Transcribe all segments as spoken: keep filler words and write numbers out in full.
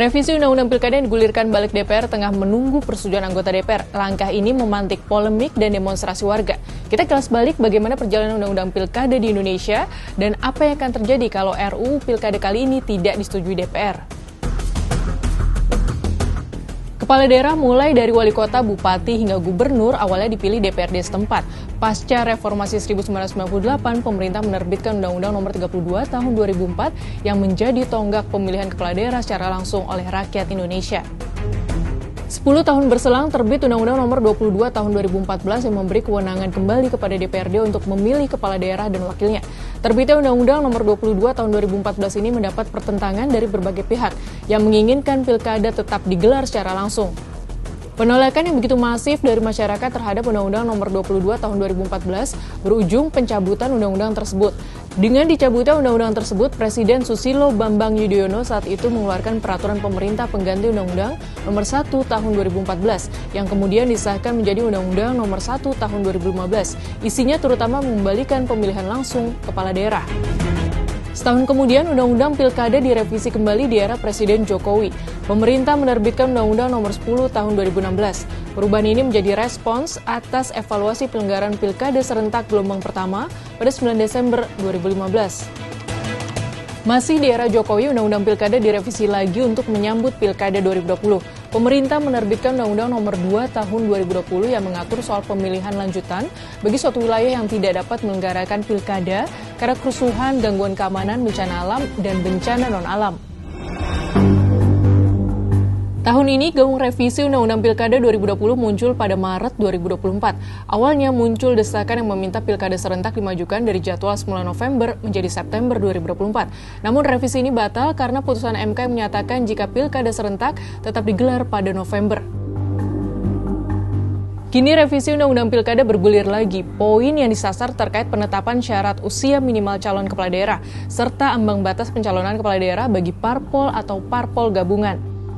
Revisi Undang-Undang Pilkada yang digulirkan balik D P R tengah menunggu persetujuan anggota D P R. Langkah ini memantik polemik dan demonstrasi warga. Kita kilas balik bagaimana perjalanan Undang-Undang Pilkada di Indonesia dan apa yang akan terjadi kalau R U U Pilkada kali ini tidak disetujui D P R. Kepala daerah mulai dari wali kota, bupati, hingga gubernur awalnya dipilih D P R D setempat. Pasca reformasi seribu sembilan ratus sembilan puluh delapan, pemerintah menerbitkan Undang-Undang Nomor tiga puluh dua Tahun dua ribu empat yang menjadi tonggak pemilihan kepala daerah secara langsung oleh rakyat Indonesia. sepuluh tahun berselang terbit Undang-Undang Nomor dua puluh dua Tahun dua ribu empat belas yang memberi kewenangan kembali kepada D P R D untuk memilih kepala daerah dan wakilnya. Terbitnya Undang-Undang Nomor dua puluh dua Tahun dua ribu empat belas ini mendapat pertentangan dari berbagai pihak yang menginginkan pilkada tetap digelar secara langsung. Penolakan yang begitu masif dari masyarakat terhadap Undang-Undang Nomor dua puluh dua Tahun dua ribu empat belas berujung pencabutan undang-undang tersebut. Dengan dicabutnya undang-undang tersebut, Presiden Susilo Bambang Yudhoyono saat itu mengeluarkan peraturan pemerintah pengganti Undang-Undang Nomor satu Tahun dua ribu empat belas yang kemudian disahkan menjadi Undang-Undang Nomor satu Tahun dua ribu lima belas. Isinya terutama mengembalikan pemilihan langsung kepala daerah. Setahun kemudian, Undang-Undang Pilkada direvisi kembali di era Presiden Jokowi. Pemerintah menerbitkan Undang-Undang Nomor sepuluh Tahun dua ribu enam belas. Perubahan ini menjadi respons atas evaluasi penyelenggaraan Pilkada serentak gelombang pertama pada sembilan Desember dua ribu lima belas. Masih di era Jokowi, Undang-Undang Pilkada direvisi lagi untuk menyambut Pilkada dua ribu dua puluh. Pemerintah menerbitkan Undang-Undang Nomor dua Tahun dua ribu dua puluh yang mengatur soal pemilihan lanjutan bagi suatu wilayah yang tidak dapat menyelenggarakan pilkada karena kerusuhan, gangguan keamanan, bencana alam, dan bencana non-alam. Tahun ini, gaung revisi Undang-Undang Pilkada dua ribu dua puluh muncul pada Maret dua ribu dua puluh empat. Awalnya muncul desakan yang meminta pilkada serentak dimajukan dari jadwal sembilan November menjadi September dua ribu dua puluh empat. Namun revisi ini batal karena putusan M K yang menyatakan jika pilkada serentak tetap digelar pada November. Kini revisi Undang-Undang Pilkada bergulir lagi. Poin yang disasar terkait penetapan syarat usia minimal calon kepala daerah, serta ambang batas pencalonan kepala daerah bagi parpol atau parpol gabungan.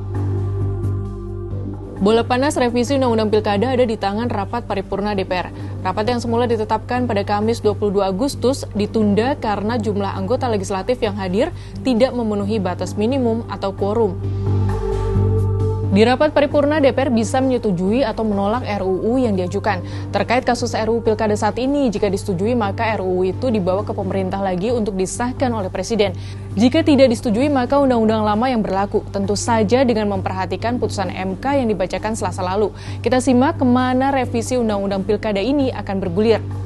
Bola panas revisi Undang-Undang Pilkada ada di tangan rapat paripurna D P R. Rapat yang semula ditetapkan pada Kamis dua puluh dua Agustus ditunda karena jumlah anggota legislatif yang hadir tidak memenuhi batas minimum atau quorum. Di rapat paripurna, D P R bisa menyetujui atau menolak R U U yang diajukan. Terkait kasus R U U Pilkada saat ini, jika disetujui maka R U U itu dibawa ke pemerintah lagi untuk disahkan oleh Presiden. Jika tidak disetujui maka undang-undang lama yang berlaku, tentu saja dengan memperhatikan putusan M K yang dibacakan Selasa lalu. Kita simak kemana revisi Undang-Undang Pilkada ini akan bergulir.